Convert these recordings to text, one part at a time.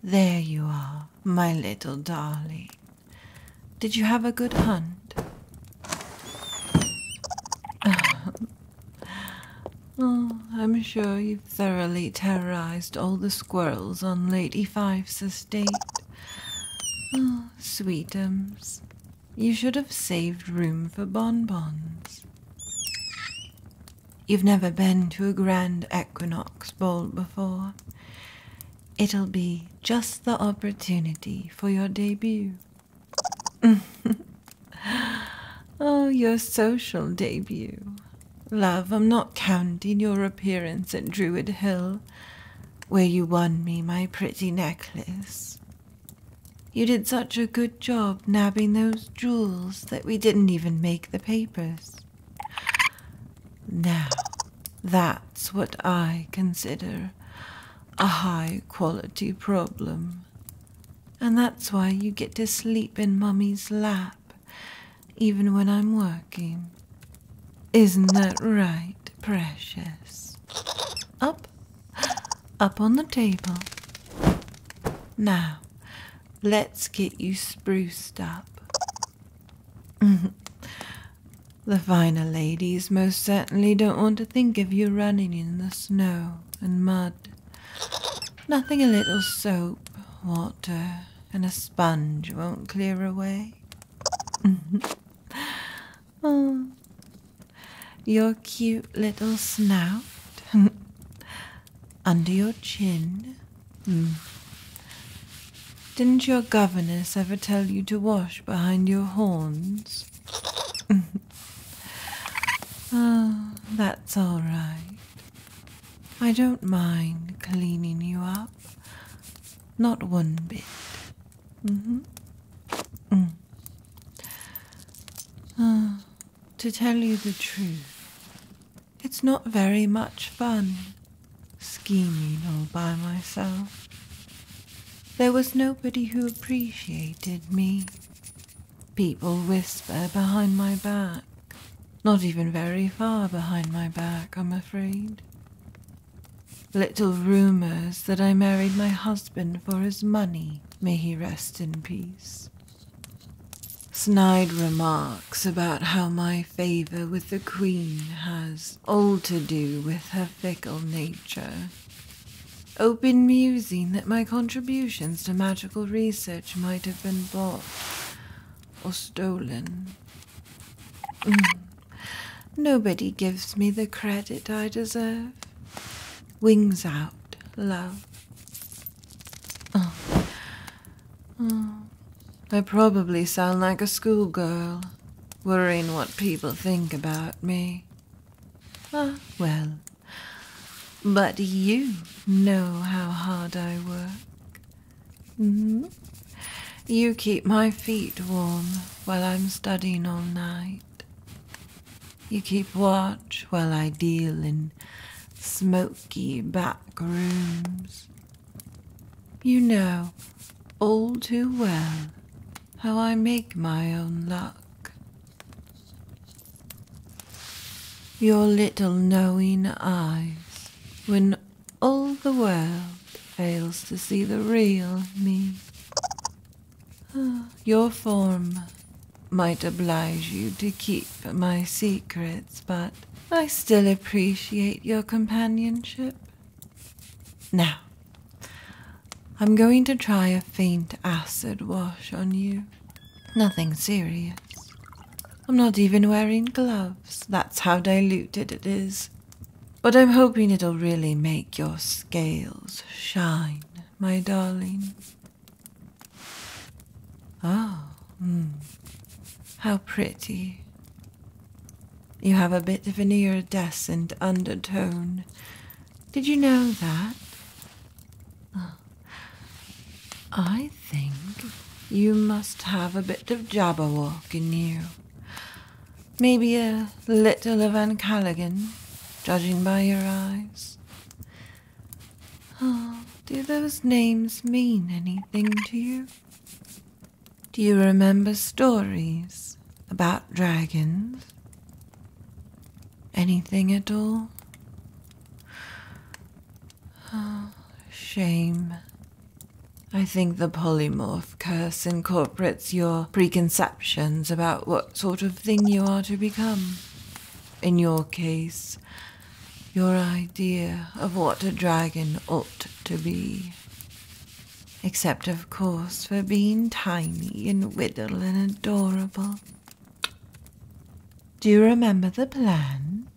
There you are, my little darling. Did you have a good hunt? Oh, I'm sure you've thoroughly terrorized all the squirrels on Lady Fife's estate. Oh, sweetums, you should have saved room for bonbons. You've never been to a grand equinox ball before. It'll be just the opportunity for your debut. Oh, your social debut. Love, I'm not counting your appearance at Druid Hill, where you won me my pretty necklace. You did such a good job nabbing those jewels that we didn't even make the papers. Now, that's what I consider a high-quality problem. And that's why you get to sleep in Mummy's lap, even when I'm working. Isn't that right, precious? Up on the table. Now, let's get you spruced up. The finer ladies most certainly don't want to think of you running in the snow and mud. Nothing a little soap, water, and a sponge won't clear away. Oh, your cute little snout under your chin. Didn't your governess ever tell you to wash behind your horns? Oh, that's all right. I don't mind cleaning you up. Not one bit. To tell you the truth, it's not very much fun scheming all by myself. There was nobody who appreciated me. People whisper behind my back. Not even very far behind my back, I'm afraid. Little rumors that I married my husband for his money, may he rest in peace. Snide remarks about how my favor with the Queen has all to do with her fickle nature. Open musing that my contributions to magical research might have been bought or stolen. Nobody gives me the credit I deserve. Wings out, love. I probably sound like a schoolgirl, worrying what people think about me. Well, but you know how hard I work. You keep my feet warm while I'm studying all night. You keep watch while I deal in smoky back rooms. You know all too well how I make my own luck. Your little knowing eyes when all the world fails to see the real me. Your form might oblige you to keep my secrets, but I still appreciate your companionship. Now, I'm going to try a faint acid wash on you. Nothing serious. I'm not even wearing gloves. That's how diluted it is. But I'm hoping it'll really make your scales shine, my darling. Oh, how pretty. You have a bit of an iridescent undertone. Did you know that? I think you must have a bit of Jabberwock in you. Maybe a little of Van Callaghan, judging by your eyes. Do those names mean anything to you? Do you remember stories about dragons? Anything at all? Shame. I think the polymorph curse incorporates your preconceptions about what sort of thing you are to become. In your case, your idea of what a dragon ought to be. Except, of course, for being tiny and whittle and adorable. Do you remember the plan?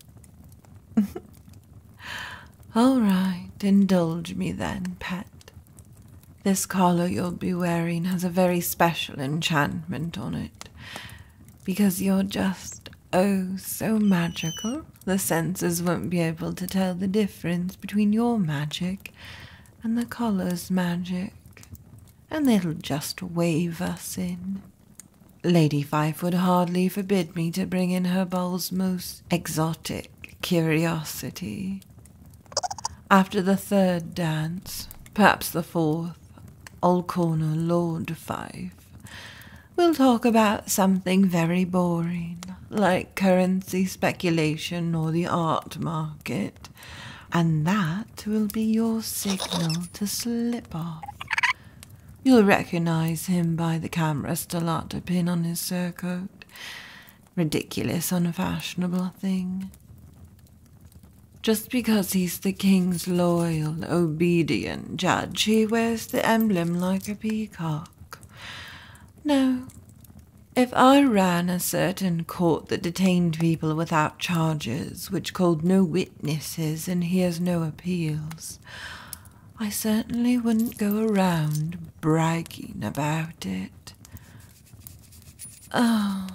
All right, indulge me then, pet. This collar you'll be wearing has a very special enchantment on it. Because you're just, oh, so magical, the senses won't be able to tell the difference between your magic and the collar's magic. And they'll just wave us in. Lady Fife would hardly forbid me to bring in her ball's most exotic curiosity. After the third dance, perhaps the fourth, I'll corner Lord Fife. We'll talk about something very boring, like currency speculation or the art market, and that will be your signal to slip off. You'll recognize him by the camera stellata pin on his surcoat. Ridiculous, unfashionable thing. Just because he's the king's loyal, obedient judge, he wears the emblem like a peacock. No, if I ran a certain court that detained people without charges, which called no witnesses and hears no appeals, I certainly wouldn't go around bragging about it. Oh,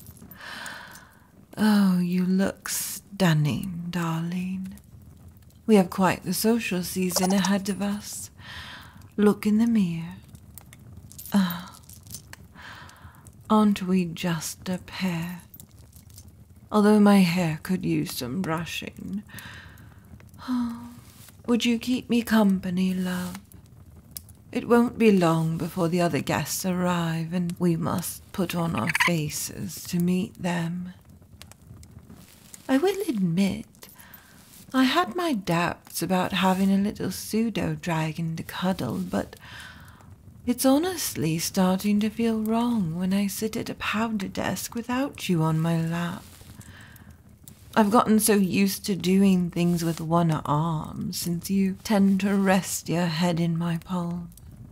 you look stunning, darling. We have quite the social season ahead of us. Look in the mirror. Aren't we just a pair? Although my hair could use some brushing. Would you keep me company, love? It won't be long before the other guests arrive, and we must put on our faces to meet them. I will admit, I had my doubts about having a little pseudo-dragon to cuddle, but it's honestly starting to feel wrong when I sit at a powder desk without you on my lap. I've gotten so used to doing things with one arm since you tend to rest your head in my palm.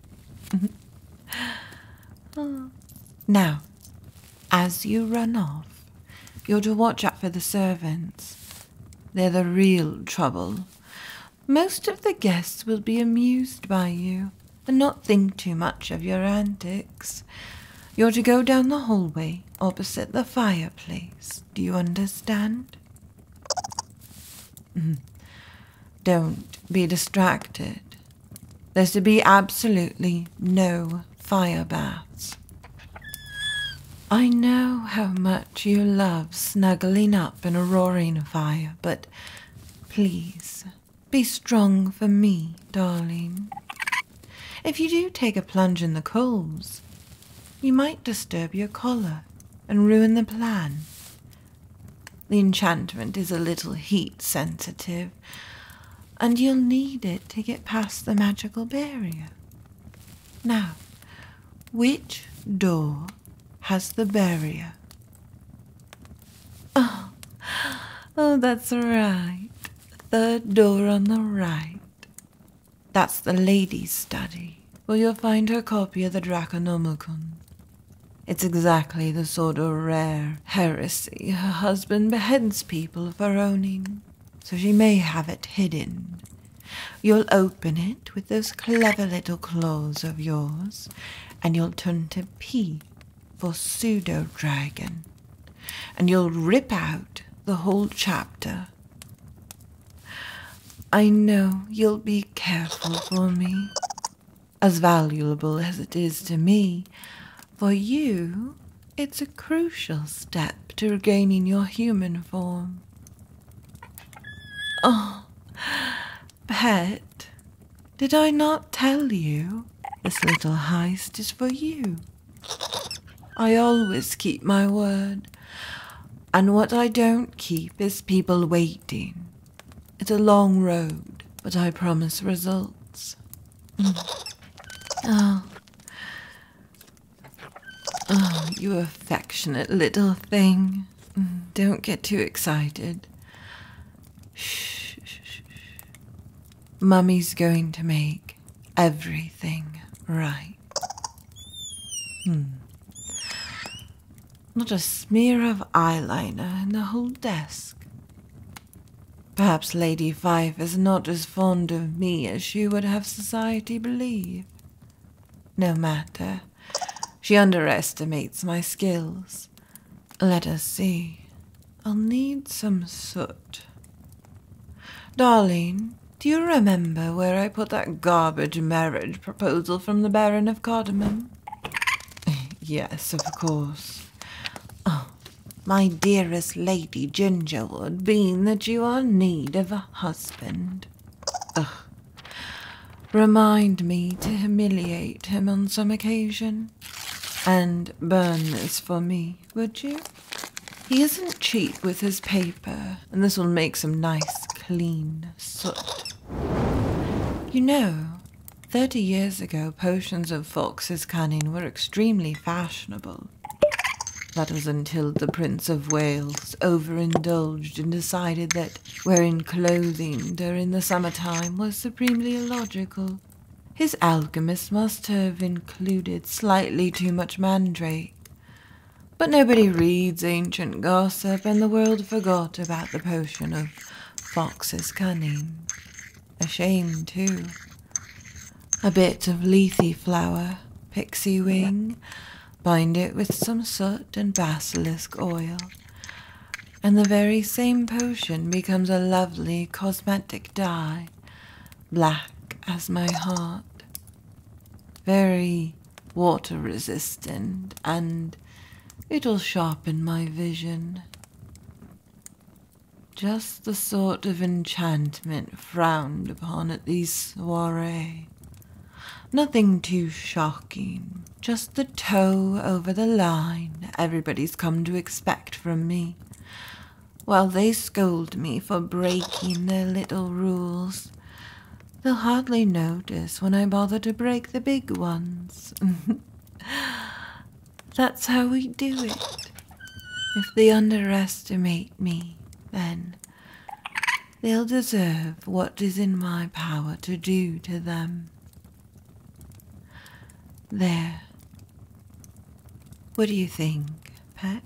Now, as you run off, you're to watch out for the servants. They're the real trouble. Most of the guests will be amused by you and not think too much of your antics. You're to go down the hallway opposite the fireplace. Do you understand? Don't be distracted. There's to be absolutely no fire baths. I know how much you love snuggling up in a roaring fire, but please, be strong for me, darling. If you do take a plunge in the coals, you might disturb your collar and ruin the plan. The enchantment is a little heat sensitive, and you'll need it to get past the magical barrier. Now, which door has the barrier? Oh, that's right. Third door on the right. That's the lady's study, where you'll find her copy of the Draconomicon. It's exactly the sort of rare heresy her husband beheads people for owning, so she may have it hidden. You'll open it with those clever little claws of yours, and you'll turn to P for pseudo-dragon, and you'll rip out the whole chapter. I know you'll be careful for me, as valuable as it is to me. For you, it's a crucial step to regaining your human form. Oh, pet, did I not tell you this little heist is for you? I always keep my word, and what I don't keep is people waiting. It's a long road, but I promise results. Oh, oh, you affectionate little thing. Don't get too excited. Shh, shh, shh. Mummy's going to make everything right. Not a smear of eyeliner in the whole desk. Perhaps Lady Fife is not as fond of me as she would have society believe. No matter. She underestimates my skills. Let us see. I'll need some soot. Darling, do you remember where I put that garbage marriage proposal from the Baron of Cardamom? Yes, of course. Oh, my dearest Lady Gingerwood, being that you are in need of a husband. Ugh. Remind me to humiliate him on some occasion. And burn this for me, would you? He isn't cheap with his paper, and this will make some nice, clean soot. You know, 30 years ago, potions of fox's cunning were extremely fashionable. That was until the Prince of Wales overindulged and decided that wearing clothing during the summertime was supremely illogical. His alchemist must have included slightly too much mandrake. But nobody reads ancient gossip, and the world forgot about the potion of fox's cunning. A shame, too. A bit of lethe flower, pixie wing, bind it with some soot and basilisk oil, and the very same potion becomes a lovely cosmetic dye, black as my heart, very water-resistant, and it'll sharpen my vision. Just the sort of enchantment frowned upon at these soirees. Nothing too shocking, just the toe over the line everybody's come to expect from me, while they scold me for breaking their little rules. They'll hardly notice when I bother to break the big ones. That's how we do it. If they underestimate me, then they'll deserve what is in my power to do to them. There. What do you think, pet?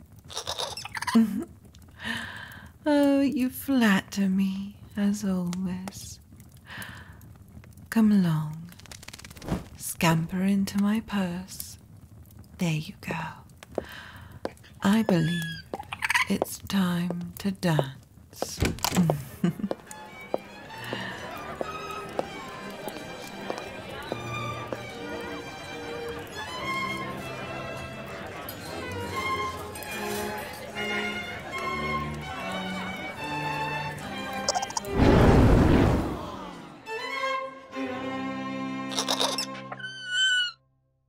Oh, you flatter me, as always. Come along. Scamper into my purse. There you go. I believe it's time to dance.